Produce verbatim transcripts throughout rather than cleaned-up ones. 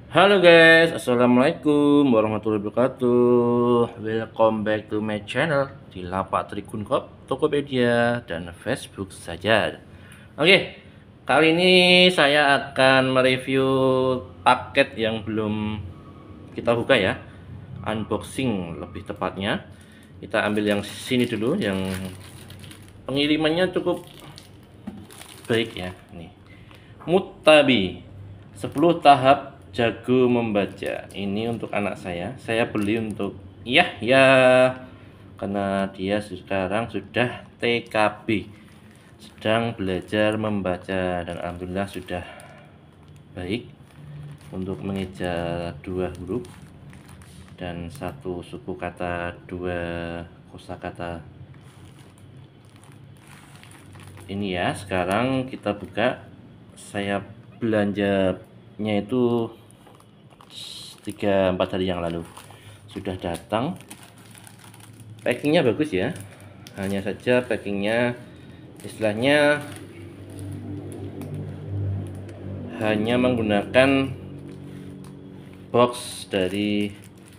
Halo guys, assalamualaikum warahmatullahi wabarakatuh. Welcome back to my channel di Lapak Trikunkop, Tokopedia, dan Facebook saja. Oke, kali ini saya akan mereview paket yang belum kita buka ya, unboxing lebih tepatnya. Kita ambil yang sini dulu, yang pengirimannya cukup baik ya. Nih, Mutabi sepuluh tahap jago membaca. Ini untuk anak saya. Saya beli untuk ya ya karena dia sekarang sudah T K B, sedang belajar membaca, dan alhamdulillah sudah baik untuk mengeja dua huruf dan satu suku kata, dua kosakata. Ini ya, sekarang kita buka. Saya belanjanya itu tiga empat hari yang lalu, sudah datang. Packingnya bagus ya, hanya saja packingnya istilahnya hanya menggunakan box dari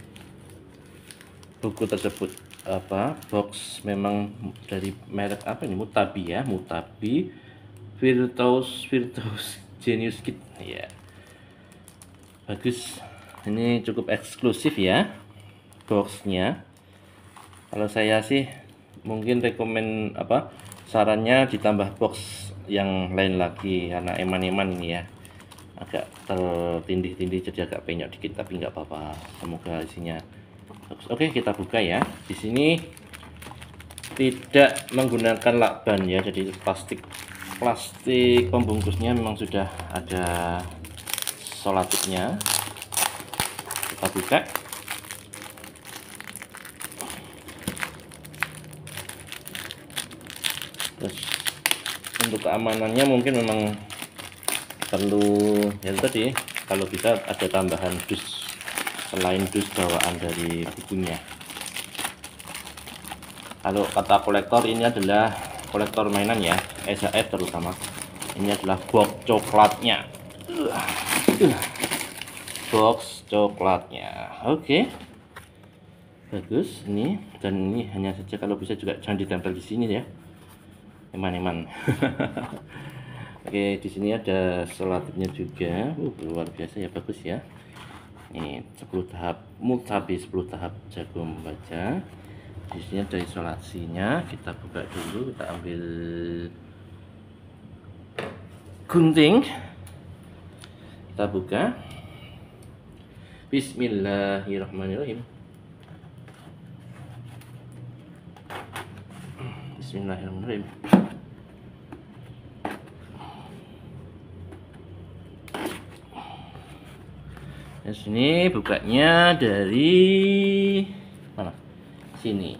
buku tersebut. Apa box memang dari merek apa ini, Mutabi ya, Mutabi Virtuos Virtuos Genius Kit ya, bagus. Ini cukup eksklusif ya boxnya. Kalau saya sih mungkin rekomen apa sarannya ditambah box yang lain lagi, karena eman-eman ini ya agak tertindih-tindih, jadi agak penyok dikit, tapi nggak apa-apa, semoga isinya bagus. Oke, kita buka ya. Di sini tidak menggunakan lakban ya, jadi plastik plastik pembungkusnya memang sudah ada selotipnya. Kita buka. Terus untuk keamanannya mungkin memang perlu ya tadi, kalau bisa ada tambahan dus selain dus bawaan dari bukunya. Kalau kata kolektor, ini adalah kolektor mainan ya, S H F terutama. Ini adalah box coklatnya, box coklatnya. Oke, bagus ini. Dan ini hanya saja kalau bisa juga jangan ditempel di sini ya, eman-eman. Oke, di sini ada selotipnya juga. Uh, luar biasa ya, bagus ya. Ini sepuluh tahap Mutabi, sepuluh tahap jago membaca. Di sini ada isolasinya. Kita buka dulu, kita ambil gunting. Kita buka. Bismillahirrahmanirrahim. Bismillahirrahmanirrahim. Di sini bukanya dari mana? Sini.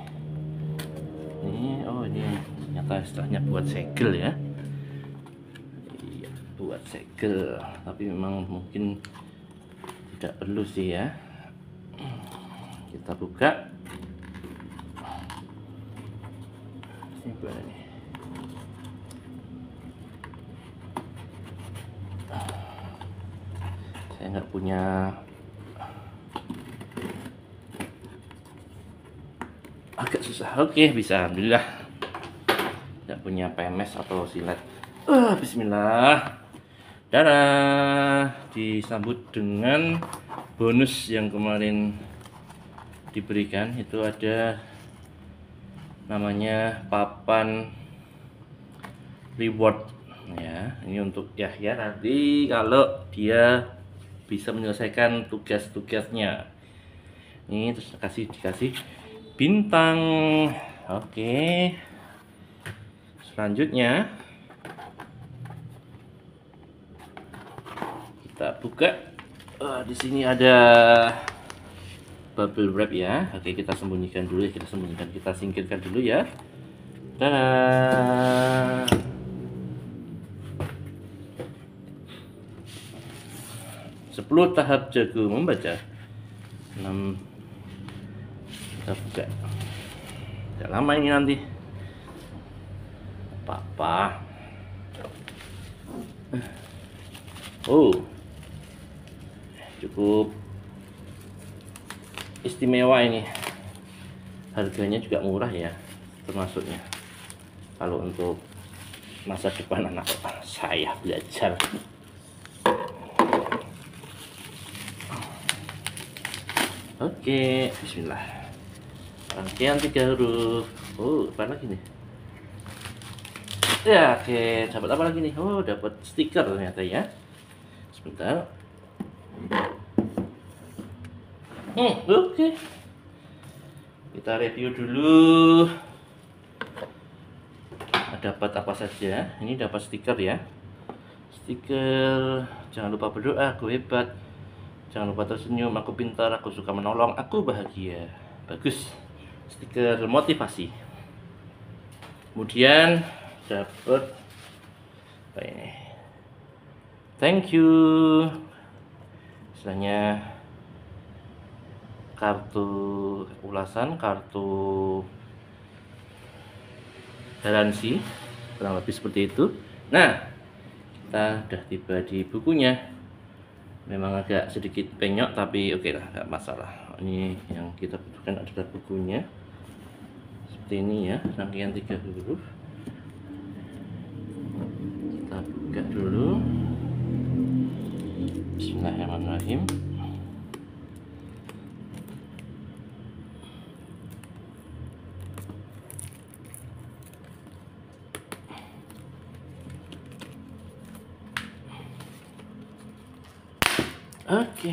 Ini oh ini ternyata istilahnya buat segel ya. Iya, buat segel. Tapi memang mungkin tidak perlu sih ya. Kita buka. Ini gimana nih? Saya nggak punya agak susah. Oke, bisa, alhamdulillah. Nggak punya P M S atau silet. Uh, Bismillah. Darah disambut dengan bonus yang kemarin diberikan. Itu ada namanya papan reward ya. Ini untuk Yahya nanti kalau dia bisa menyelesaikan tugas-tugasnya. Ini terus kasih dikasih bintang. Oke, selanjutnya kita buka. Uh, di sini ada bubble wrap ya. Oke, kita sembunyikan dulu ya, kita sembunyikan, kita singkirkan dulu ya. Tada. sepuluh tahap jago membaca. enam. Kita buka. Tidak lama ini nanti. Apa-apa. Oh, cukup istimewa ini, harganya juga murah ya, termasuknya kalau untuk masa depan anak saya belajar. Oke, bismillah. Rangkaian tiga huruf. Oh, apa lagi nih? Ya, oke, dapat apa lagi nih? Oh, dapat stiker ternyata ya. Sebentar. Hmm, oke. Kita review dulu. Dapat apa saja? Ini dapat stiker ya. Stiker, jangan lupa berdoa, aku hebat. Jangan lupa tersenyum, aku pintar, aku suka menolong, aku bahagia. Bagus. Stiker motivasi. Kemudian dapat apa ini? Thank you. Istilahnya kartu ulasan, kartu garansi, kurang lebih seperti itu. Nah, kita udah tiba di bukunya. Memang agak sedikit penyok, tapi oke lah, nggak masalah. Ini yang kita butuhkan adalah bukunya. Seperti ini ya, rangkaian tiga huruf. Kita buka dulu. Bismillahirrahmanirrahim. Oke.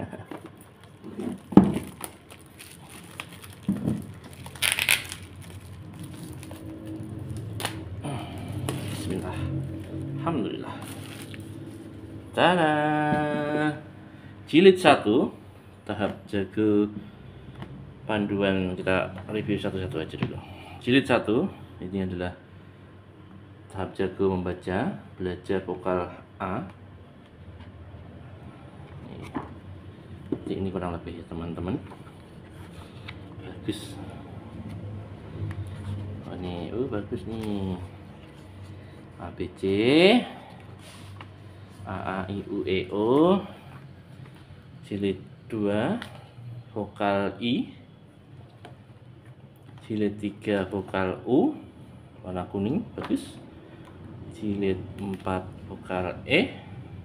Bismillah. Alhamdulillah. Tada. Jilid satu, tahap jago. Panduan kita review satu-satu aja dulu. Jilid satu, ini adalah tahap jago membaca, belajar vokal A. Ini kurang lebih ya teman-teman. Bagus. Oh ini, oh bagus nih. A B C, A A I U E O. Jilid dua, vokal I. Jilid tiga, vokal U, warna kuning, bagus. Jilid empat, vokal E.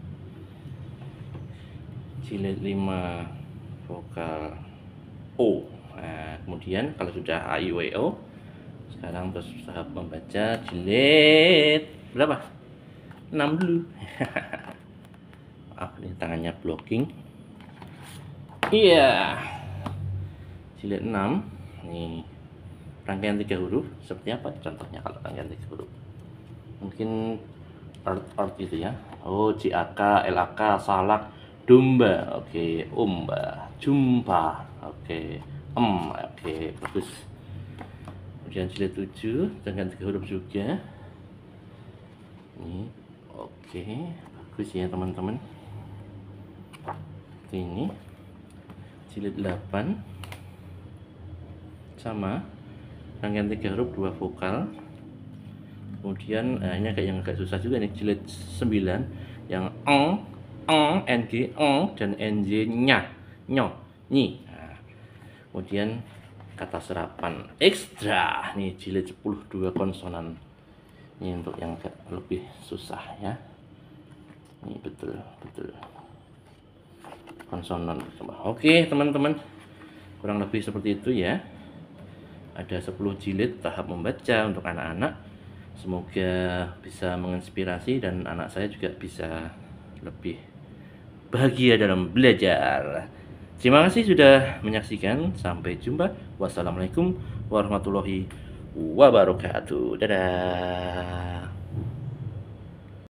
Jilid lima, vokal O. Nah, kemudian kalau sudah A I U E O, sekarang terus tahap membaca jilid berapa? enam dulu. Maaf, ini tangannya blocking. Iya. Jilid enam. Nih, rangkaian tiga huruf seperti apa contohnya kalau rangkaian tiga huruf? Mungkin art art gitu ya. Oh, J A K, L A K, salak, domba, oke, okay. Umba, jumpa, oke, okay. em, oke, okay. Bagus. Kemudian jilid tujuh dengan tiga huruf juga. Ini, oke, okay. Bagus ya teman-teman. Ini jilid delapan sama rangkaian tiga huruf dua vokal. Kemudian eh, ini agak yang agak susah juga nih, jilid sembilan yang eng, eng, ng, eng, dan nj, nya, nyo, nyi. Nah, kemudian kata serapan ekstra nih, jilid sepuluh dua konsonan. Ini untuk yang agak lebih susah ya. Ini betul betul konsonan. Oke teman-teman, kurang lebih seperti itu ya. Ada sepuluh jilid tahap membaca untuk anak-anak. Semoga bisa menginspirasi dan anak saya juga bisa lebih bahagia dalam belajar. Terima kasih sudah menyaksikan. Sampai jumpa. Wassalamualaikum warahmatullahi wabarakatuh. Dadah.